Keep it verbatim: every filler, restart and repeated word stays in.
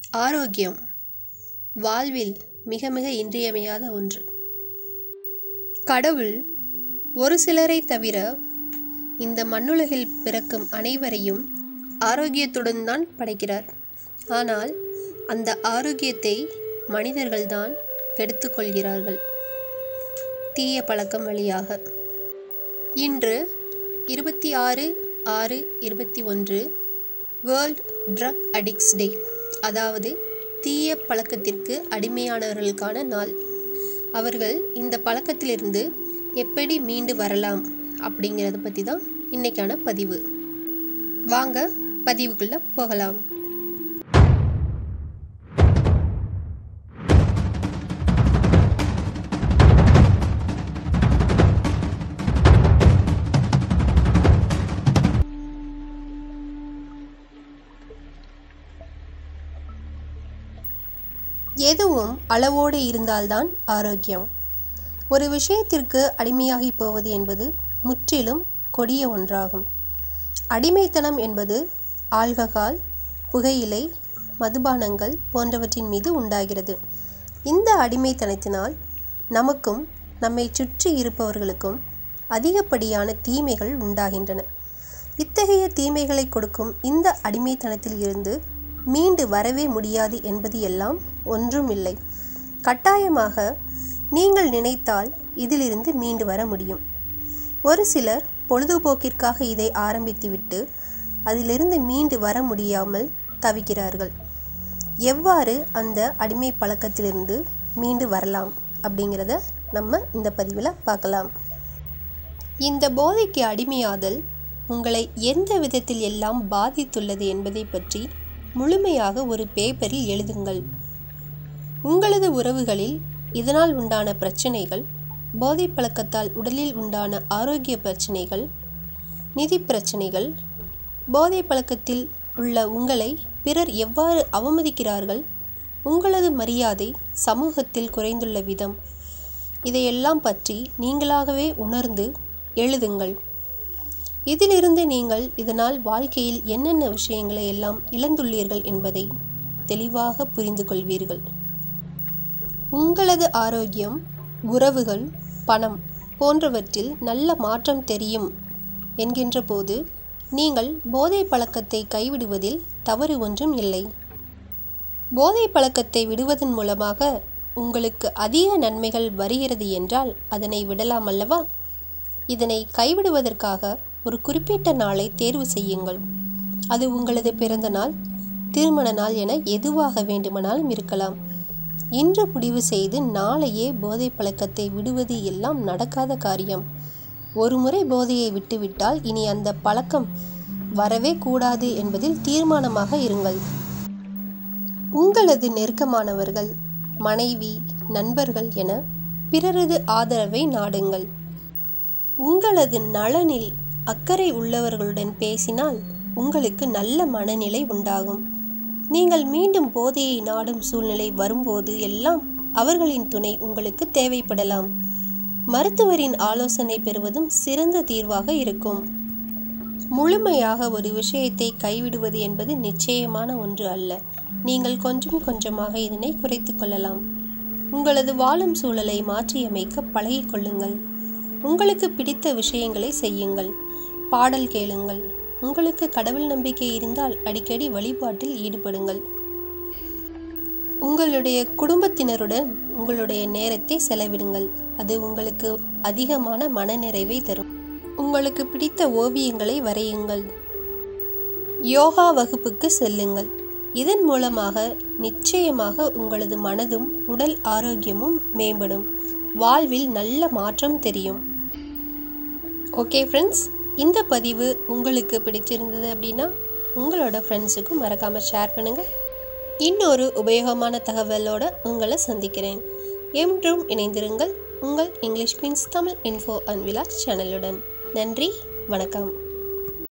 ஆரோக்கியம் வாழ்வில் மிக மிக இன்றியமையாத ஒன்று. கடவுள் ஒரு சிலரை தவிர இந்த மண்ணுலகில் பிறக்கும் அனைவரையும் ஆரோக்கியத்துடன் தான் படைக்கிறார். ஆனால் அந்த ஆரோக்கியத்தை மனிதர்கள்தான் கெடுத்து கொள்கிறார்கள் தீய பழக்கம் வழியாக. இன்று இருபத்தி ஆறு ஆறு இருபத்தி ஒன்று வேர்ல்ட் ட்ரக் அடிக்ட்ஸ் டே, அதாவது தீய பழக்கத்திற்கு அடிமையானவர்களுக்கான நாள். அவர்கள் இந்த பழக்கத்திலிருந்து எப்படி மீண்டு வரலாம் அப்படிங்கிறத பற்றி தான் இன்றைக்கான பதிவு. வாங்க பதிவுக்குள்ளே போகலாம். எதுவும் அளவோடு இருந்தால்தான் ஆரோக்கியம். ஒரு விஷயத்திற்கு அடிமையாகி போவது என்பது முற்றிலும் கொடிய ஒன்றாகும். அடிமைத்தனம் என்பது ஆல்கஹால், புகையிலை, மதுபானங்கள் போன்றவற்றின் மீது உண்டாகிறது. இந்த அடிமைத்தனத்தினால் நமக்கும் நம்மை சுற்றி இருப்பவர்களுக்கும் அதிகப்படியான தீமைகள் உண்டாகின்றன. இத்தகைய தீமைகளை கொடுக்கும் இந்த அடிமைத்தனத்தில் இருந்து மீண்டு வரவே முடியாது என்பது எல்லாம் ஒன்றும் இல்லை. கட்டாயமாக நீங்கள் நினைத்தால் இதிலிருந்து மீண்டு வர முடியும். ஒரு சிலர் பொழுதுபோக்கிற்காக இதை ஆரம்பித்துவிட்டு அதிலிருந்து மீண்டு வர முடியாமல் தவிக்கிறார்கள். எவ்வாறு அந்த அடிமை பழக்கத்திலிருந்து மீண்டு வரலாம் அப்படிங்கிறத நம்ம இந்த பதிவில் பார்க்கலாம். இந்த போதைக்கு அடிமையாதல் உங்களை எந்த விதத்தில் எல்லாம் பாதித்துள்ளது என்பதை பற்றி முழுமையாக ஒரு பேப்பரில் எழுதுங்கள். உங்களது உறவுகளில் இதனால் உண்டான பிரச்சனைகள், போதை பழக்கத்தால் உடலில் உண்டான ஆரோக்கிய பிரச்சனைகள், நிதி பிரச்சனைகள், போதை பழக்கத்தில் உள்ள உங்களை பிறர் எவ்வாறு அவமதிக்கிறார்கள், உங்களது மரியாதை சமூகத்தில் குறைந்துள்ள விதம், இதையெல்லாம் பற்றி நீங்களாகவே உணர்ந்து எழுதுங்கள். இதிலிருந்து நீங்கள் இதனால் வாழ்க்கையில் என்னென்ன விஷயங்களை எல்லாம் இழந்துள்ளீர்கள் என்பதை தெளிவாக புரிந்து கொள்வீர்கள். உங்களது ஆரோக்கியம், உறவுகள், பணம் போன்றவற்றில் நல்ல மாற்றம் தெரியும் என்கின்ற போது நீங்கள் போதை பழக்கத்தை கைவிடுவதில் தவறு ஒன்றும் இல்லை. போதை பழக்கத்தை விடுவதன் மூலமாக உங்களுக்கு அதிக நன்மைகள் வருகிறது என்றால் அதனை விடலாம் அல்லவா? இதனை கைவிடுவதற்காக ஒரு குறிப்பிட்ட நாளை தேர்வு செய்யுங்கள். அது உங்களது பிறந்த நாள், திருமண நாள் என எதுவாக வேண்டுமானாலும் இருக்கலாம். இன்று முடிவு செய்து நாளையே போதை பழக்கத்தை விடுவது எல்லாம் நடக்காத காரியம். ஒரு முறை போதையை விட்டுவிட்டால் இனி அந்த பழக்கம் வரவே கூடாது என்பதில் தீர்மானமாக இருங்கள். உங்களது நெருக்கமானவர்கள், மனைவி, நண்பர்கள் என பிறரது ஆதரவை நாடுங்கள். உங்களது நலனில் அக்கறை உள்ளவர்களுடன் பேசினால் உங்களுக்கு நல்ல மனநிலை உண்டாகும். நீங்கள் மீண்டும் போதையை நாடும் சூழ்நிலை வரும்போது எல்லாம் அவர்களின் துணை உங்களுக்கு தேவைப்படலாம். மருத்துவரின் ஆலோசனை பெறுவதும் சிறந்த தீர்வாக இருக்கும். முழுமையாக ஒரு விஷயத்தை கைவிடுவது என்பது நிச்சயமான ஒன்று அல்ல. நீங்கள் கொஞ்சம் கொஞ்சமாக இதனை குறைத்து கொள்ளலாம். உங்களது வாழும் சூழலை மாற்றியமைக்க பழகிக் கொள்ளுங்கள். உங்களுக்கு பிடித்த விஷயங்களை செய்யுங்கள். பாடல் கேளுங்கள். உங்களுக்கு கடவுள் நம்பிக்கை இருந்தால் அடிக்கடி வழிபாட்டில் ஈடுபடுங்கள். உங்களுடைய குடும்பத்தினருடன் உங்களுடைய நேரத்தை செலவிடுங்கள். அது உங்களுக்கு அதிகமான மனநிறைவை தரும். உங்களுக்கு பிடித்த ஓவியங்களை வரையுங்கள். யோகா வகுப்புக்கு செல்லுங்கள். இதன் மூலமாக நிச்சயமாக உங்களது மனதும் உடல் ஆரோக்கியமும் மேம்படும். வாழ்வில் நல்ல மாற்றம் தெரியும். ஓகே ஃப்ரெண்ட்ஸ், இந்த பதிவு உங்களுக்கு பிடிச்சிருந்தது அப்படின்னா உங்களோட ஃப்ரெண்ட்ஸுக்கும் மறக்காமல் ஷேர் பண்ணுங்கள். இன்னொரு உபயோகமான தகவலோடு உங்களை சந்திக்கிறேன். என்றும் இணைந்திருங்கள் உங்கள் English queens Tamil info and Vilas சேனலுடன். நன்றி, வணக்கம்.